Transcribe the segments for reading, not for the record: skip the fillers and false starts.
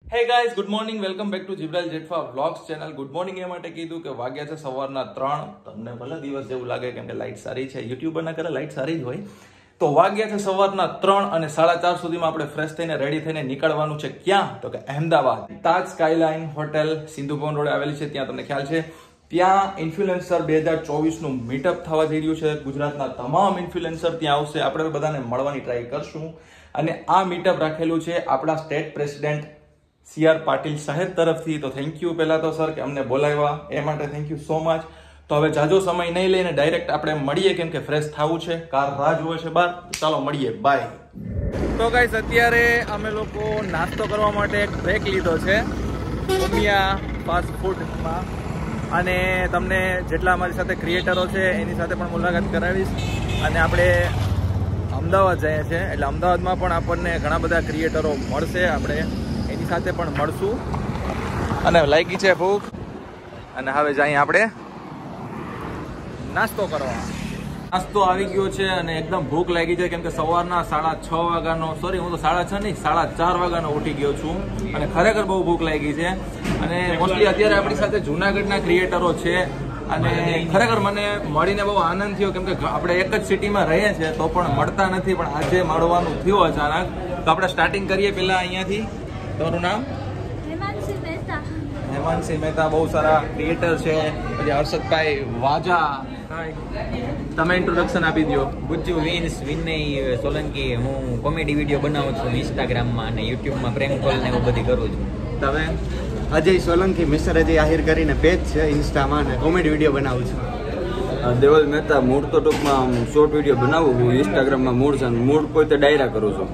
હે guys, good morning, welcome back to Jibrail Jethwa vlogs channel. Good morning એ માટે કીધું કે વાગ્યા છે સવારના 3. તમને ભલે દિવસ જેવું લાગે કેમ કે લાઇટ સારી છે, યુટ્યુબરના કરે લાઇટ સારી જ હોય. તો વાગ્યા છે સવારના 3 અને 4:30 સુધીમાં આપણે ફ્રેશ થઈને રેડી થઈને નીકળવાનું છે. ક્યાં? તો કે અહેમદાબાદ. તાજ સ્કાયલાઇન હોટેલ સિંધુ ભવન રોડે આવેલી છે. ત્યાં તમને ખ્યાલ છે ત્યાં ઇન્ફ્લુએન્સર 2024 નું મીટઅપ થવા જઈ રહ્યું છે. ગુજરાતના તમામ ઇન્ફ્લુએન્સર ત્યાં આવશે. આપણે બધાને મળવાની ટ્રાય કરશું. અને આ મીટઅપ રાખેલું છે આપણા સ્ટેટ પ્રેસિડેન્ટ CR પાટીલ સાહેબ તરફથી. તો થેન્ક યુ પહેલા તો સર કે અમને બોલાવ્યા એ માટે થેન્ક યુ સો મચ. તો હવે જાજો સમય નહીં લઈને ડાયરેક્ટ આપણે મળીએ કેમ કે ફ્રેશ થવું છે. કાર રાહ જુએ છે બહાર. ચાલો મળીએ, બાય. તો ગાઈસ, અત્યારે અમે લોકો નાસ્તો કરવા માટે એક બ્રેક લીધો છે ઉમિયા ફાસ્ટ ફૂડમાં. અને તમને જેટલા અમારી સાથે ક્રિએટરો છે એની સાથે પણ મુલાકાત કરાવીશ. અને આપણે અમદાવાદ જઈએ છીએ એટલે અમદાવાદમાં પણ આપણને ઘણા બધા ક્રિએટરો મળશે. આપણે એની સાથે પણ મળશું. અને લાગી છે ભૂખ અને હવે જઈએ આપણે નાસ્તો કરવા. નાસ્તો આવી ગયો છે અને એકદમ ભૂખ લાગી છે કેમ કે સવારના 6:30 વાગ્યાનો, સોરી હું તો 6:30 નહીં 4:30 વાગ્યાનો ઉઠી ગયો છું અને ખરેખર બહુ ભૂખ લાગી છે. અને મોસ્ટલી અત્યારે આપણી સાથે જુનાગઢના ક્રિએટરો છે અને ખરેખર મને મળીને બહુ આનંદ થયો કેમ કે આપણે એક જ સિટીમાં રહીએ છીએ તો પણ મળતા નથી, પણ આજે મળવાનું થયું અચાનક. તો આપણે સ્ટાર્ટિંગ કરીએ પેલા અહીંયાથી. તમારું નામ? હેમાંશી મહેતા. બહુ સારા ક્રિએટર છે. પછી હર્ષદભાઈ વાજા, તમે ઇન્ટ્રોડક્શન આપી દો. ગુજ્જુ વિનય સોલંકી. હું કોમેડી વિડીયો બનાવું છું ઇન્સ્ટાગ્રામમાં અને યુટ્યુબમાં પ્રેન્ક કોલ ને એવું બધી કરું છું. તમે? અજય સોલંકી, મિસ્ટર અજય આહિર કરીને પેજ છે ઇન્સ્ટામાં અને કોમેડી વિડીયો બનાવું છું. દેવલ મહેતા. મૂળ તો ટૂંકમાં શોર્ટ વિડીયો બનાવું છું ઇન્સ્ટાગ્રામમાં. મૂળ પોતે ડાયરા કરું છું.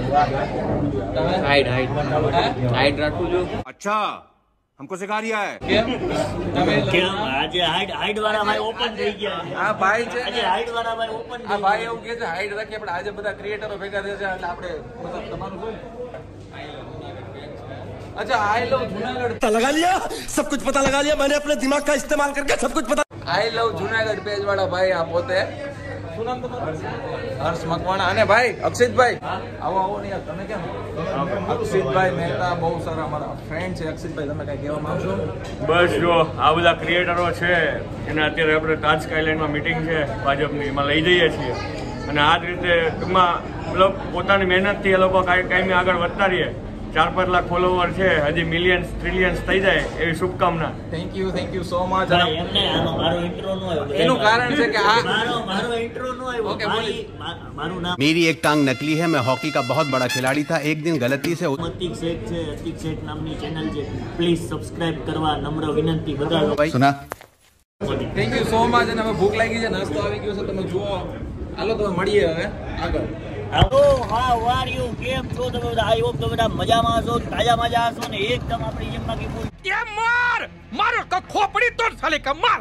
હાઈટ રાખું છું. अच्छा हमको सिखा रिया है કેમ આજે હાઈટ વાળા ભાઈ ઓપન થઈ ગયા. આ ભાઈ છે આજે હાઈટ વાળા ભાઈ ઓપન આ ભાઈ એવું કે છે હાઈટ રાખીએ પણ આજે બધા ક્રિએટરો ભેગા થયા છે એટલે આપણે મતલબ તમારું શું? अच्छा, आई लव जूनागढ़ पता लगा लिया, सब कुछ पता लगा लिया मैंने अपने दिमाग का इस्तेमाल करके सब कुछ पता. आई लव जूनागढ़ पेज वाला भाई આ પોતે. શું નામ તમારું? હર્ષ મકવાણા. અને ભાઈ અક્ષિતભાઈ, આવો આવો ને યાર. તમે કેમ? અક્ષિતભાઈ મહેતા બહુ સારા અમારા ફ્રેન્ડ છે. અક્ષિતભાઈ, તમે કઈ કહેવા માંગશો? બસ જો આ બધા ક્રિએટરો છે એને અત્યારે આપણે તાજ સ્કાયલાઇનમાં મિટિંગ છે ભાજપની, એમાં લઈ જઈએ છીએ. અને આ જ રીતે ટૂંકમાં મતલબ પોતાની મહેનતથી એ લોકો કાયમી આગળ વધતા રહીએ. 4-5 લાખ ફોલોવર છે, હજી મિલિયન્સ ટ્રિલિયન્સ થઈ જાય એવી શુભકામના. Thank you so much. એમને મારો ઇન્ટ્રો નો આવ્યો. એનું કારણ છે કે આ મારો ઇન્ટ્રો નો આવ્યો. ઓકે, મારું નામ मेरी एक टांग नकली है, मैं हॉकी का बहुत बड़ा खिलाड़ी था, एक दिन गलती से અતિક શેખ છે. અતિક શેખ નામની ચેનલ છે. પ્લીઝ સબસ્ક્રાઇબ કરવા નમ્ર વિનંતી. બધા લોકો सुना. Thank you so much. અને હવે ભૂખ લાગી છે, નાસ્તો આવી ગયો છે, તમે જુઓ. હાલો તો મળીએ હવે આગળ. Hello, how are you? કેમ છો તમે બધા? આઈ હોપ તમે બધા મજામાં હશો, તાજા મજા હશો ને એકદમ આપણી જેમ બાકી કોઈ. ये मार का खोपड़ी तोड़ साले का मार.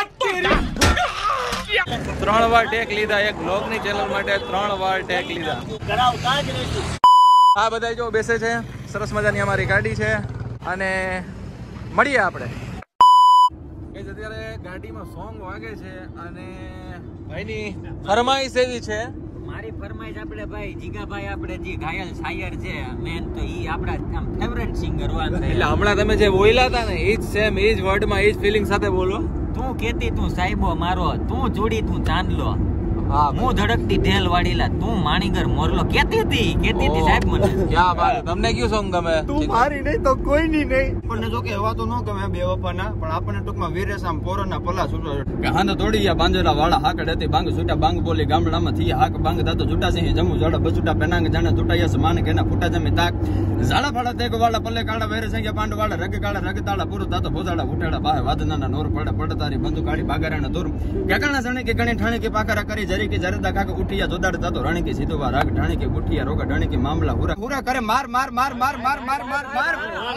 3 વાર ટેક લીધા. એક બ્લોગ ની ચેનલ માટે 3 વાર ટેક લીધા. કરાવતા જ રહેશું. આ બધા જો બેસે છે. સરસ મજાની અમારી ગાડી છે અને મળીએ આપણે. અત્યારે ગાડીમાં સોંગ વાગે છે અને ભાઈની ફરમાઈશ એવી છે. મારી ફરમાઈશ આપણે ભાઈ જીગાભાઈ, આપણે જે ઘાયલ શાયર છે મેન, તો ઈ આપણા ફેવરેટ સિંગર હોય. એટલે હમણાં તમે જે બોલ્યા હતા ને એ જ સેમ, એ જ વર્ડમાં એ જ ફિલિંગ સાથે બોલો. તું કેતી તું સાહેબો મારો, તું જોડી તું ચાંદલો, હા, હું ધડકતી ઢેલ વાડીલા, તું માણીગર મોરલો. કેતી હતી સાહેબ મને. ક્યાં બાત. તમને કયું સોંગ ગમે? તું મારી નહીં તો કોઈ ની નહીં. આપણને જો કે હવા તો ન ગમે બેવફાના, પણ આપણને ટૂંકમાં વીરેશામ પોરના પલા છૂટો કે હાંધો તોડીયા બાંધેલા વાળા હાકડ હતી બાંગ છૂટા બાંગ બોલી ગામડામાં થી હાક બાંગ દાતો છૂટા સિંહ જમુ જડા બસુટા પેનાંગ જાણે તૂટાયા સમાન કેના ફૂટા જમે તાક ઝાડા ફાડા દેગ વાળા પલ્લે કાળા વેરે સંગ્યા પાંડ વાળા રગ કાળા રગ તાળા પૂરો દાતો ભોજાડા ઉઠાડા બાહે વાદનાના નોર પડે પડતારી બંદુ કાઢી બાગારાના દૂર કેકાણા સણે કે ગણે ઠાણે કે પાકારા કરી જરી કે જરદા કાક ઉઠિયા જોદાડ દાતો રાણી કે સીધો વા રાગ ઢાણી કે બુઠિયા રોગા ઢાણી કે મામલા હુરા હુરા કરે માર માર માર માર માર માર માર માર.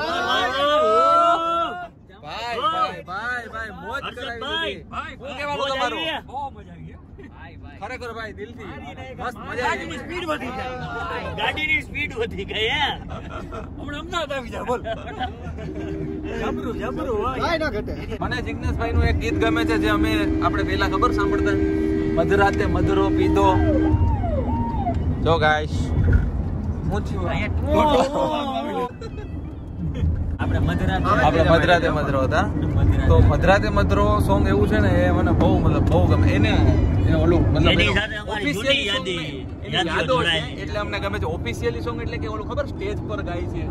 ભાઈ મોજ કરાવી. શું કહેવાનું તમારું? બહુ મજા આવી. ખરેખર ભાઈ દિલથી મસ્ત મજા આવી. સ્પીડ વધી ગઈ. ગાડીની સ્પીડ વધી ગઈ. હમણાં અમદાવાદ આવી જા. બોલ. જબરું હોય. મને જિગ્નેશભાઈ નું એક ગીત ગમે છે જે અમે આપણે પેલા ખબર સાંભળતા, મધરાતે મધરો પીધો. જો ગાઈસ હું થયું આપણે મધરાતે મધરો હતા. તો મધરાતે મધરો સોંગ એવું છે ને, એ મને બહુ બહુ ગમે. એને ઓલું ઓફિશિયલી યાદો છે એટલે અમને ગમે છે. ઓફિશિયલી સોંગ એટલે કે ઓલું ખબર સ્ટેજ પર ગાય છે,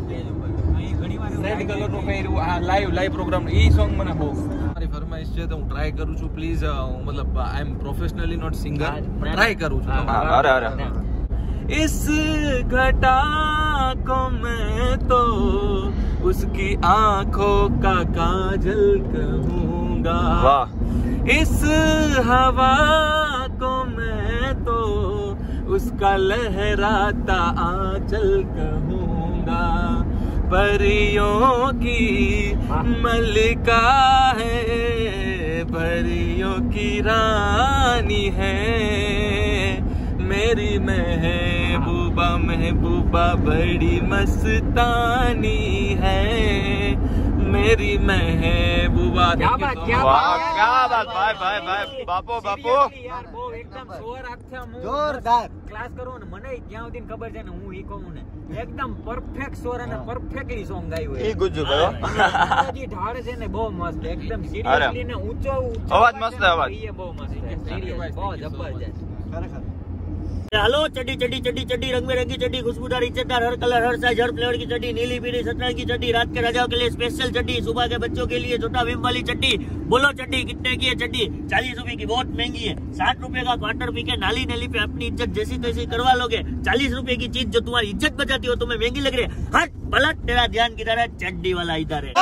રેડ કલર નું પહેર્યું, આ લાઈવ પ્રોગ્રામ, એ સોંગ મને બહુ મારી ફરમાઈશ છે. તો હું ટ્રાય કરું છું. પ્લીઝ, મતલબ I am professionally not singer, try કરું છું. અરે इस घटा को मैं तो उसकी आंखों का काजल कहूँगा. વાહ. इस हवा को मैं तो उसका लहराता आंचल कहूँगा. परियों की मलिका है, परियों की रानी है, मेरी महबूबा महबूबा बड़ी मस्तानी है, मेरी महबूबा. વાહ, ક્યા બાત ભાઈ. બાપો યાર બહુ એકદમ સ્વર આખા જોરદાર ક્લાસ કરો ને, મને જ્યાં સુધી ખબર છે ને, હું ઈ કહું ને, એકદમ પરફેક્ટ સ્વર અને પરફેક્ટલી સોંગ ગાયું હોય. ઈ ગુજ્જુ ભાઈ. જે ઢાળ છે ને બહુ મસ્ત, એકદમ સિરિયસલી ને ઊંચો અવાજ મસ્ત અવાજ. ઈ બહુ મસ્ત છે, સિરિયસ બહુ જબરજસ્ત. ખરેખર हेलो चड्डी चड्डी चड्डी चड्डी रंग में रंगी चड्डी खुशबूदार इज्जतदार हर कलर हर साइज हर फ्लेवर की चड्डी नीली पीली सतरंगी की चड्डी रात के राजाओं के लिए स्पेशल चड्डी सुबह के बच्चों के लिए छोटा भीम वाली चड्डी बोलो चड्डी कितने की है चड्डी 40 रुपए की बहुत महंगी है 60 रुपए का क्वार्टर पी के नाली नली पे अपनी इज्जत जैसी तैसी करवा लोगे 40 रुपए की चीज जो तुम्हारी इज्जत बचाती हो तुम्हें महंगी लग रही है हट पलट तेरा ध्यान किधर है चड्डी वाला इधर है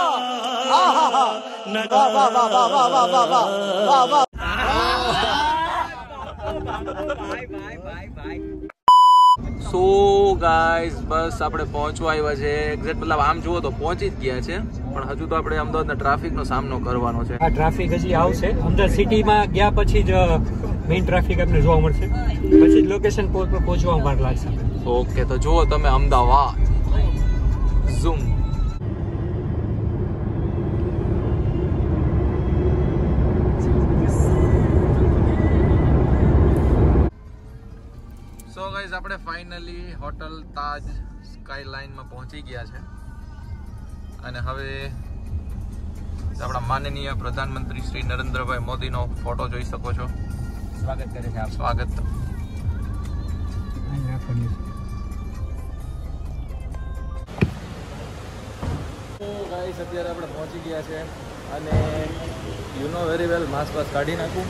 સો ગાઈઝ, બસ આપણે પહોંચવા આવ્યા છે એક્ઝેક્ટ, મતલબ આમ જુઓ તો પહોંચી જ ગયા છે, પણ હજુ તો આપણે અમદાવાદના ટ્રાફિકનો સામનો કરવાનો છે. આ ટ્રાફિક હજી આવશે, અમદાવાદ સિટીમાં ગયા પછી જ મેઇન ટ્રાફિક આપણે જોવા મળશે, પછી જ લોકેશન પર પહોંચવામાં વાર લાગશે. ઓકે, તો જુઓ તમે અમદાવાદ ઝૂમ. સો ગાઈઝ, આપણે ફાઇનલી હોટલ તાજ સ્કાયલાઇનમાં પહોંચી ગયા છે અને હવે આપણા માનનીય પ્રધાનમંત્રી શ્રી નરેન્દ્રભાઈ મોદીનો ફોટો જોઈ શકો છો. સ્વાગત કરે છે આપ. સ્વાગત. ગાઈસ, અત્યારે આપણે પહોંચી ગયા છે અને you know very well mask પાસ કાઢી નાખું.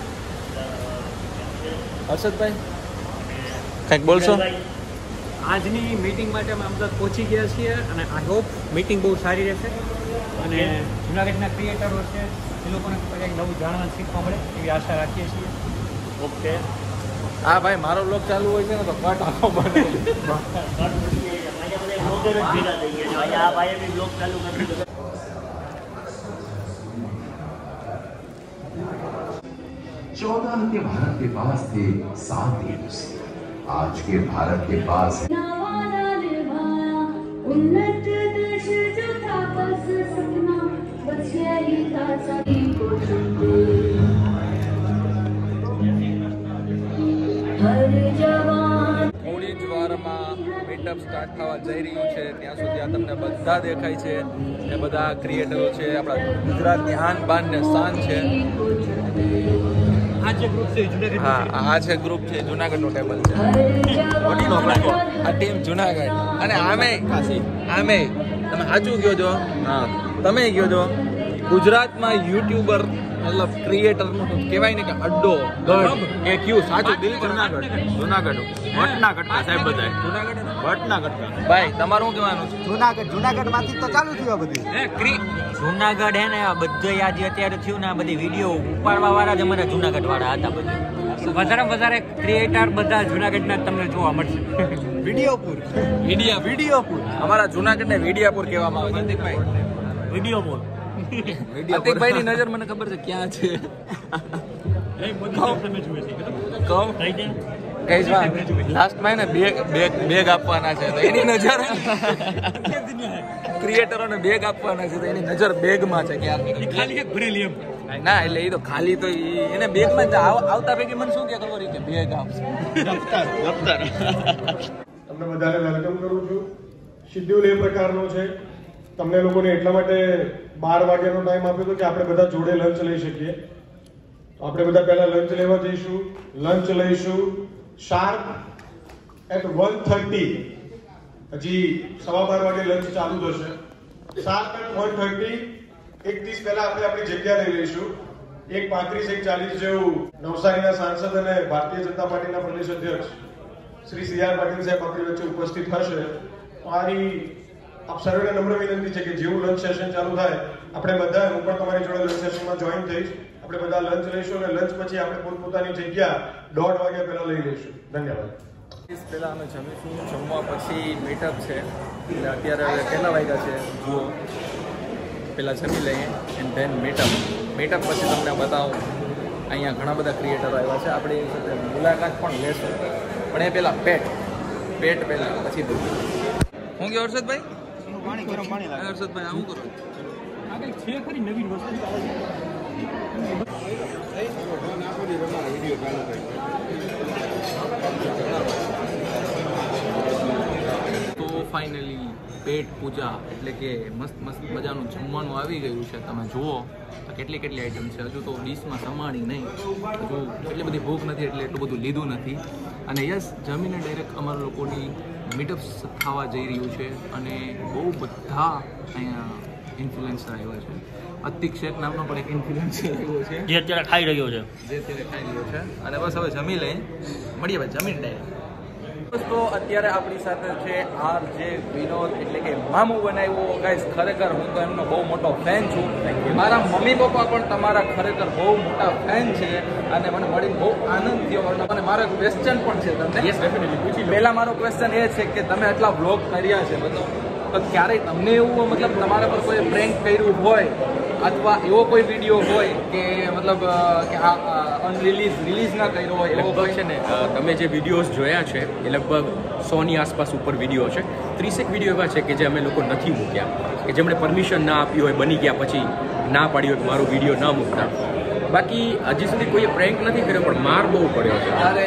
હર્ષદભાઈ કંઈક બોલશો? આજની મીટિંગ માટે અમે અમદાવાદ પહોંચી ગયા છીએ અને આઈ હોપ મીટિંગ બહુ સારી રહેશે અને જુનાગઢના ક્રિએટરો છે એ લોકોને કંઈક નવું જાણવા શીખવા મળે એવી આશા રાખીએ છીએ. ઓકે. હા ભાઈ, મારો બ્લોગ ચાલુ હોય છે ને તો કટ આખો બને. चौदह के भारत के पास थे 7 देश, आज के भारत के पास उन्नत देश जो था बस सपना बस यही था सभी को हर जवान. થોડી જ વારમાં મીટઅપ સ્ટાર્ટ થવા જઈ રહ્યું છે. ત્યાં સુધી આ તમને બધા દેખાય છે એ બધા ક્રિએટરો છે, આપણા ગુજરાતની આન બાન ને શાન છે. આ જે ગ્રુપ છે જુનાગઢ, હા, આ છે ગ્રુપ છે, જુનાગઢનું ટેબલ છે, આ ટીમ જુનાગઢ. અને આમે તમે સાચું કહો છો, તમે કહો છો ગુજરાતમાં યુટ્યુબર મતલબ ક્રિએટરનું કહેવાય ને કે અડ્ડો ગઢ કે ક્યુ સાચું દિલ જુનાગઢ. વટના કટકા સાહેબ બધા વટના કટકા. ભાઈ તમારું શું કહેવાનું છે? જુનાગઢ માંથી તો ચાલુ થયું બધું. જુનાગઢ હે ને બધે આ જે અત્યારે થયું ને આ બધી વિડીયો ઉપાડવા વાળા જ અમારા જુનાગઢ વાળા હતા બધું. વધારેમાં વધારે ક્રિએટર બધા જુનાગઢના તમને જોવા મળશે. વિડીયોપુર વિડીયોપુર અમારા જુનાગઢને વિડીયાપુર કહેવામાં આવે છે. અતિકભાઈ વિડીયોપુર અતિકભાઈની નજર મને ખબર છે ક્યાં છે. લાસ્ટમાં ને બેગ આપવાના છે તો એની નજર ક્રિએટરોને બેગ આપવાના છે તો એની નજર બેગમાં છે ક્યાં ખાલી એક ભરેલી એમ ના, એટલે એ તો ખાલી તો એને બેગમાં આવતા ભેગી મને શું કે ખબર કે બેગ આપશે. તમને બધાને વેલકમ કરું છું. શિડ્યુલ એ પ્રકારનો છે. તમને લોકોને એટલા માટે 12 વાગ્યાનો ટાઈમ આપ્યો હતો કે આપણે બધા જોડે લંચ લઈ શકીએ. આપણે બધા પહેલા લંચ લેવા જઈશું. લંચ લઈશું શાર્પ એટ 1:30. હજી 12:15 વાગે લંચ ચાલુ થશે. શાર્પ એટ 1:30 1:30 પહેલા આપણે આપણી જગ્યા લઈ લઈશું. 1:35 1:40 જેવું નવસારીના સાંસદ અને ભારતીય જનતા પાર્ટીના પ્રદેશ અધ્યક્ષ શ્રી સી.આર. પાટીલ સાહેબ આપણી વચ્ચે ઉપસ્થિત થશે. મારી આપ સર્વેને નમ્ર વિનંતી છે કે જેવું લંચ સેશન ચાલુ થાય આપણે બધા, હું પણ તમારી જોડે લંચ સેશનમાં જોઈન થઈશ. આપણે બધા લંચ લઈશું અને લંચ પછી આપણે પોતપોતાની જગ્યા 1:30 વાગ્યા પહેલા લઈ લઈશું. ધન્યવાદ. પહેલા અમે જમીશું. જમવા પછી મીટઅપ છે. એટલે અત્યારે કેટલા વાગ્યા છે જુઓ. પહેલાં જમી લઈએ એન્ડ ધેન મીટઅપ પછી તમને બતાવું. અહીંયા ઘણા બધા ક્રિએટરો આવ્યા છે. આપણે એની સાથે મુલાકાત પણ લેશું. પણ એ પહેલાં પેટ પહેલાં પછી દૂધ. હું ગયો હર્ષદભાઈ? હર્ષદભાઈ આવું કરો આગળ છે ખરી નવીન વસ્તુ તો ફાઇનલી પેટ પૂજા એટલે કે મસ્ત મજાનું જમવાનું આવી ગયું છે. તમે જુઓ તો કેટલી આઈટમ છે. હજુ તો ડીશમાં સમાણી નહીં. હજુ એટલી બધી ભૂખ નથી એટલે એટલું બધું લીધું નથી. અને યસ, જમીને ડાયરેક્ટ અમારા લોકોની મીટઅપ થવા જઈ રહ્યું છે. અને બહુ બધા અહીંયા ઇન્ફ્લુએન્સર આવ્યા છે. અતિક શેખ નામનો પણ એક ઇન્ફ્લુએન્સર આવ્યો છે જે અત્યારે ખાઈ રહ્યો છે. અને બસ હવે જમી લઈએ. મળીએ ભાઈ જમીન ડાયરેક્ટ. તો અત્યારે આપણી સાથે છે RJ વિનોદ, એટલે કે મામુ બનાવ્યો. ગાઈસ, ખરેખર હું તો એમનો બહુ મોટો ફેન છું. મારા મમ્મી પપ્પા પણ તમારા ખરેખર બહુ મોટા ફેન છે અને મને મળીને બહુ આનંદ થયો. અને મારો ક્વેશ્ચન પણ છે તમને. યસ, ડેફિનેટલી પૂછી લો. પહેલા મારો ક્વેશ્ચન એ છે કે તમે આટલા વ્લોગ કર્યા છે બધો, તો ક્યારેય તમને એવું મતલબ તમારા પર કોઈ પ્રેન્ક કર્યું હોય અથવા એવો કોઈ વિડીયો હોય કે મતલબ કે આ રિલીઝ ના કર્યો હોય એવો લગભગ છે ને? તમે જે વિડીયોઝ જોયા છે એ લગભગ 100ની આસપાસ ઉપર વિડીયો છે. 30 વિડીયો એવા છે કે જે અમે લોકો નથી મૂક્યા, કે જેમણે પરમિશન ના આપી હોય, બની ગયા પછી ના પાડી હોય કે મારો વિડીયો ના મૂકતા. બાકી હજી સુધી કોઈએ પ્રેન્ક નથી કર્યો, પણ માર બહુ પડ્યો છે. અરે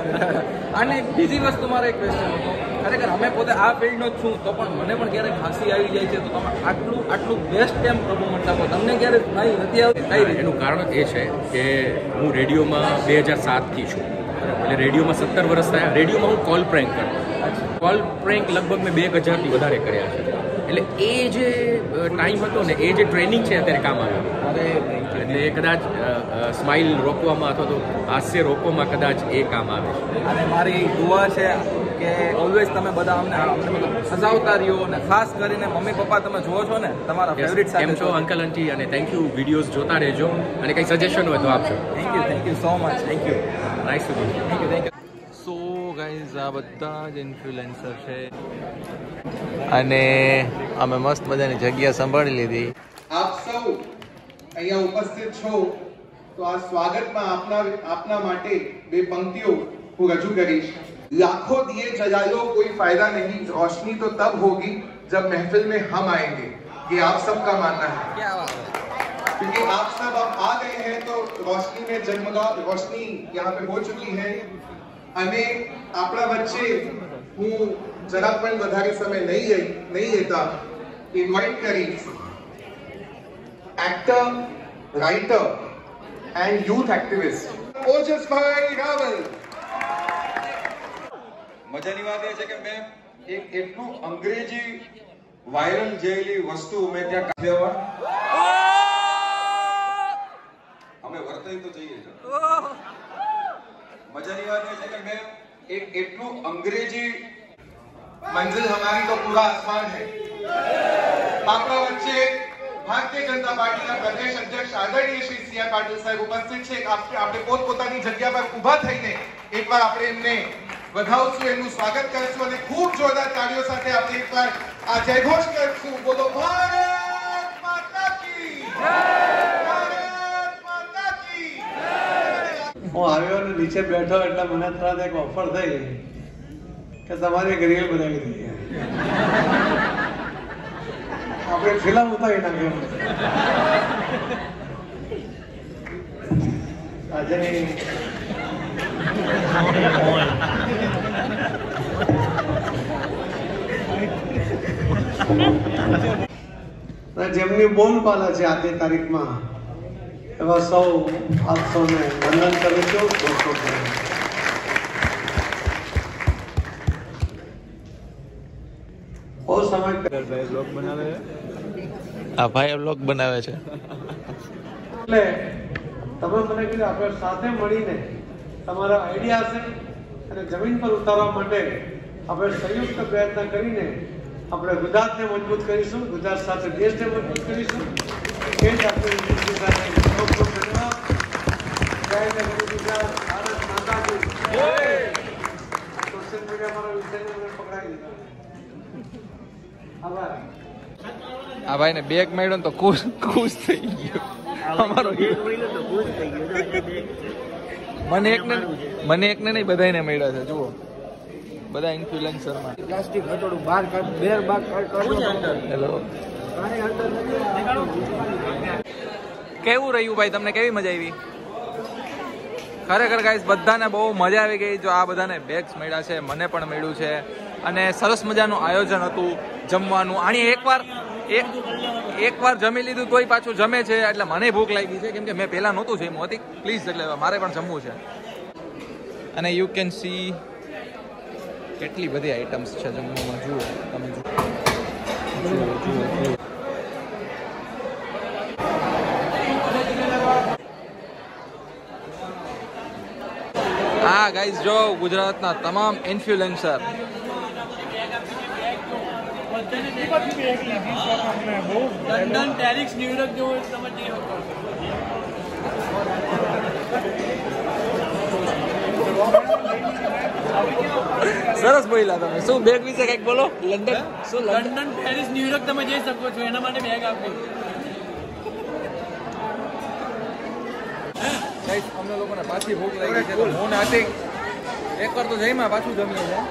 અને બીજી વસ્તુ મારો એક ક્વેશ્ચન હતો. ખરેખર અમે પોતે આ ફિલ્ડનો જ છું, તો પણ મને પણ ક્યારેક હાંસી આવી જાય છે. તો તમે આટલું બેસ્ટ કેમ પરફોર્મન્સ આપો? તમને ક્યારેક નથી આવતી? કઈ રીતે? એનું કારણ એ છે કે હું રેડિયોમાં 2007થી છું. એટલે રેડિયોમાં 17 વર્ષ થયા. રેડિયોમાં હું કોલ પ્રેન્ક કરતો. કોલ પ્રેન્ક લગભગ મેં 2000થી વધારે કર્યા છે. એટલે એ જે ટાઈમ હતો ને, એ જે ટ્રેનિંગ છે અત્યારે કામ આવ્યું. એટલે એ કદાચ સ્માઇલ રોકવામાં અથવા તો હાસ્ય રોકવામાં કદાચ એ કામ આવે છે. અને મારી દુઆ છે કે ઓલવેઝ તમે બધા અમને સજાવતા રહ્યો. અને ખાસ કરીને મમ્મી પપ્પા તમે જુઓ છો ને તમારા ફેવરિટ સાથે. કેમ છો અંકલ આંટી? અને થેન્ક યુ. વિડીયોઝ જોતા રહેજો અને કંઈ સજેશન હોય તો આપજો. Thank you so much. Thank you. Nice to meet you. Thank you. So guys, આ બધા જ ઇન્ફ્લુએન્સર છે અને અમે મસ્ત મજાની જગ્યા સંભાળી લીધી. આપ સૌ અહીંયા ઉપસ્થિત છો તો આ સ્વાગતમાં આપના માટે બે પંક્તિઓ હું રજૂ કરીશ. लाखों दिए जलालो कोई फायदा नहीं, रोशनी तो तब होगी जब महफिल में हम आएंगे. ये आप सबका मानना है. क्या बात है. क्योंकि आप सब अब आ गए हैं तो रोशनी में जगमगा रोशनी यहाँ पे हो चुकी है. અને આપણા વચ્ચે હું જરા પણ વધારે સમય નહીં લેતા ઇન્વાઇટ કરીશ actor, writer and youth activist Ojasbhai Raval. મજાની વાત એ છે કે મેં એક એટલું અંગ્રેજી વાયરલ જેલી વસ્તુ મેં ત્યાં કાઢ્યા. અમે વર્તાઈ તો જઈએ છે. મજાની વાત એ છે કે મેં एक એટલું અંગ્રેજી मंजिल हमारी तो पूरा आसमान है. આપણા વચ્ચે ભારતીય જનતા પાર્ટીના પ્રદેશ અધ્યક્ષ આદરણીય શ્રી સી.આર. પાટીલ સાહેબ ઉપસ્થિત છે. આપણે પોતપોતાની જગ્યા પર ઊભા થઈને એકવાર આપણે એમને વધાવશું, એમનું સ્વાગત કરીશું અને ખૂબ જોરદાર તાળીઓ સાથે આપણે એકવાર આ જયઘોષ કરીશું. બોલો ભારત માતા કી જય. હું આવ્યો અને નીચે બેઠો એટલે મને તરત એક ઓફર થઈ કે તમારી એક રીલ બનાવી દઈએ, આપણે ફિલ્મ ઉતારી નાખીએ. આજની જેમની બોલબાલા છે આજની તારીખમાં એવા સૌ આપ સૌને વંદન કરું છું. બહુ સમય બ્લોગ બનાવે આ ભાઈ બ્લોગ બનાવે છે. એટલે તમે મને કીધું આપણે સાથે મળીને તમારા આઈડિયા છે અને જમીન પર ઉતારવા માટે આપણે સંયુક્ત પ્રયત્ન કરીને આપણે ગુજરાતને મજબૂત કરીશું, ગુજરાત સાથે દેશને મજબૂત કરીશું. એ જ આપણે સોશિયલ મીડિયા મારા વિષયને મને પકડાવી દીધા. આભાર. આ ભાઈ ને બેગ મળ્યો ને તો ખુશ થઈ ગયો. અમારો મને એકને નહીં બધાને મળ્યા છે. જુઓ બધા ઇન્ફ્લુએન્સર માં પ્લાસ્ટિક હટોડું બહાર કાઢ બેર બહાર કાઢ. હેલો, કેવું રહ્યું ભાઈ? તમને કેવી મજા આવી? ખરેખર ગાઈસ બધાને બહુ મજા આવી ગઈ. જો આ બધાને બેગ્સ મળ્યા છે, મને પણ મળ્યું છે અને સરસ મજાનું આયોજન હતું જમવાનું. આની એકવાર જમી લીધું તોય પાછું જમે છે એટલે મને ભૂખ લાગી છે, કેમ કે મેં પહેલા નહોતું જમ્યું હતી પ્લીઝ, એટલે મારે પણ જમવું છે. અને યુ કેન સી કેટલી બધી આઈટમ્સ છે જમવામાં. જુઓ તમે, જુઓ. હા ગાઈઝ, જો ગુજરાતના તમામ ઇન્ફ્લુએન્સર લંડન, પેરિસ, ન્યુયોર્ક જેવો સરસ બોલ્યા તમે. શું બેગ વિશે કઈક બોલો. લંડન, શું લંડન, પેરિસ, ન્યુયોર્ક તમે જઈ શકો છો, એના માટે બેગ આપી. અમને લોકોને પાછી ભૂખ લાગી છે, હું ને આતિક એકવાર તો જઈમાં પાછું જમીએ છે.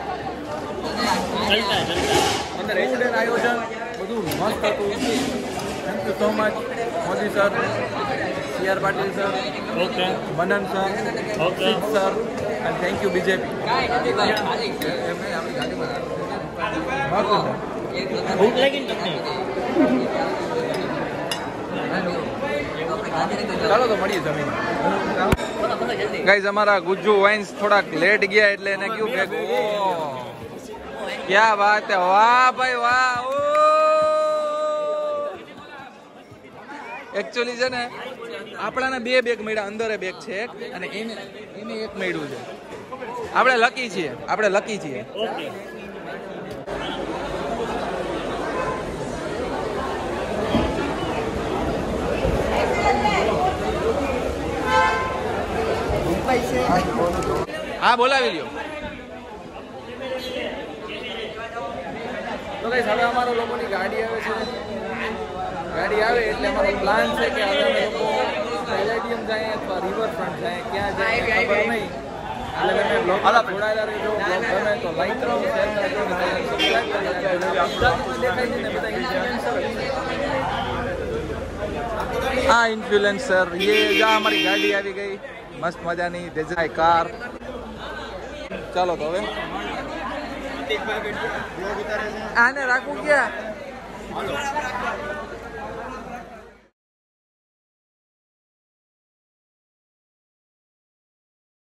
અંદર ફૂડ એન્ડ આયોજન બધું મસ્ત હતું. Thank you so much Modi sir, CR Patil sir, Manan sir, Siddh sir, અને થેન્ક યુ બીજેપી. ભૂખ લાગી ને તમને? ચાલો તો મળીએ જમીન. ગાઈઝ અમારા ગુજ્જુ વાઇન્સ થોડાક લેટ ગયા એટલે એને કયું કે ક્યાં વાત હે, વાહ ભાઈ વાહ. એકચ્યુઅલી છે ને આપણાને બે બેગ મળ્યા, અંદર બેગ છે એક અને એને એક મળ્યું છે. આપણે લકી છીએ. હા બોલાવી લ્યો. તો ગાઈસ હવે અમારો લોકોની ગાડી આવે છે. ગાડી આવે એટલે અમારો પ્લાન છે કે હવે અમે લોકો પેલેડિયમ જાય અથવા રિવરફ્રન્ટ જાય, ક્યાં જાય ખબર નહીં. એટલે તમે બ્લોગ જોડાયેલા રહેજો. બ્લોગ ગમે તો લાઈક કરો, શેર કરજો, સબસ્ક્રાઇબ કરજો. દેખાય છે ને બધા ઇન્ફ્લુએન્સર. હા ઇન્ફ્લુએન્સર જા हमारी गाड़ी આવી ગઈ મસ્ત મજાની દેજાઈ કાર. ચાલો તો હવે આને રાખું ક્યાં?